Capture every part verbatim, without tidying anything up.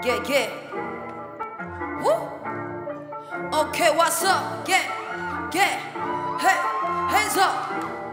Yeah, yeah. Woo. Okay, what's up? Yeah, yeah. Hey, hands up.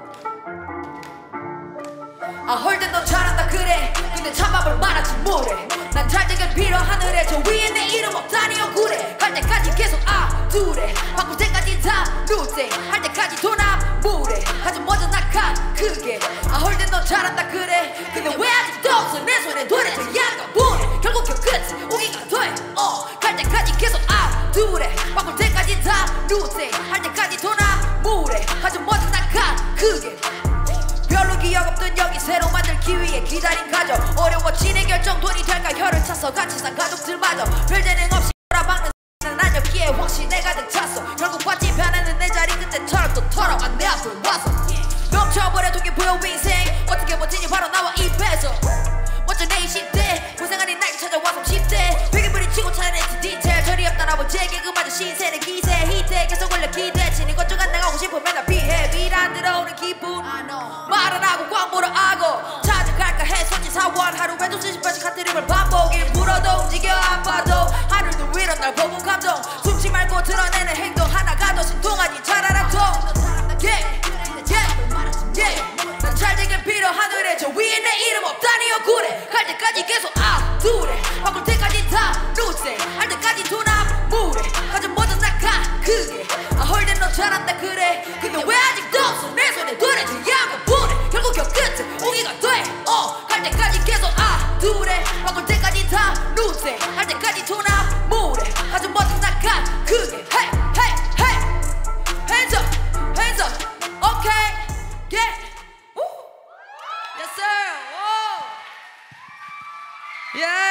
아, 홀든 넌 잘한다 그래. 근데 참밥을 말하지 못해. 난 잘되길 빌어 하늘에 저 위에 내 이름 없다니 억울해. 할 때까지 계속 아두래. 바꿀 때까지 다 루테. 할 때까지 돈 아무래. 하지 먼저 나가 크게. 아, 홀든 넌 잘한다 그래. 근데 왜 아직도 없어 내 손에 도래져 양가부래. 결국 그 끝이 오기가 더해. 어, 갈 때까지 계속 아두래. 바꿀 때까지 다 루테. 할 때까지 돈 아무래. 하지 먼저 나가 크게. 별로 기억 없던 여기 새로 만들기 위해 기다린 가족. 어려워지는 결정 돈이 될까 혀를 차서 같이 산 가족들마저 별 재능 없이 돌아박는 난 여기에 확신에 가득 찼어. 결국 받지 변하는 내 자리 그때처럼 또 털어가 내 앞을 와서 넘쳐버려 동기부여 인생 어떻게 버티니 바로 나와 입에서 먼저 내 이십 대 고생하니 날 찾아와 삼십 대 베개불이 치고 차려낸 디테일 저리 없던 아버지에게 그마저 신세는 기세 히트 계속 올려 기대 치는 것 중 안 나가고 싶으면 나 피해 위안 들어오는 기분 말은 하고 광고를 하고 찾아갈까 해 손짓 사원 하루에도 수십 번씩 한 트립을 반복 일부러도 움직여 아파도 하늘도 위로 날 보고 감동 숨지 말고 드러내는 행동 하나가 더 신통하니 잘 알아 통 yeah, yeah, yeah. 난 잘되길 빌어 하늘에 저 위에 내 이름 없다니 억울해 갈 때까지 계속 아두래 바꿀 때까지 다 루세 할 때까지 돈 아무래 가져 모두 나가 크게 아 홀든 너 잘한다 그래 근데 왜 아직도 없어 내 손에 도래지 양가부래 결국 그 끝에 오기가 돼 어 갈 때까지 계속 아두래 바꿀 때까지 다 루세 할 때까지 돈 아무래 가져 모두 나가 크게 hey hey hey hands up hands up okay yeah woo yes sir whoa yeah